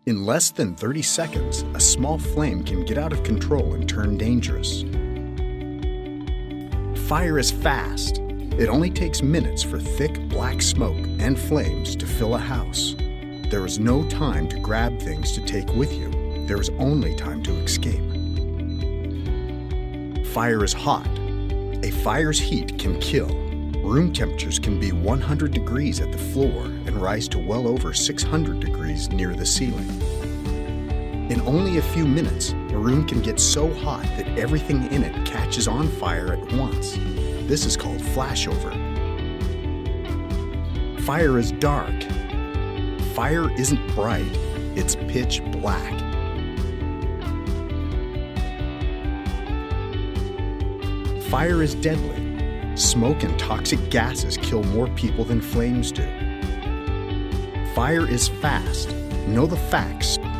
In less than 30 seconds, a small flame can get out of control and turn dangerous. Fire is fast. It only takes minutes for thick black smoke and flames to fill a house. There is no time to grab things to take with you. There is only time to escape. Fire is hot. A fire's heat can kill. Room temperatures can be 100 degrees at the floor and rise to well over 600 degrees near the ceiling. In only a few minutes, a room can get so hot that everything in it catches on fire at once. This is called flashover. Fire is dark. Fire isn't bright, it's pitch black. Fire is deadly. Smoke and toxic gases kill more people than flames do. Fire is fast. Know the facts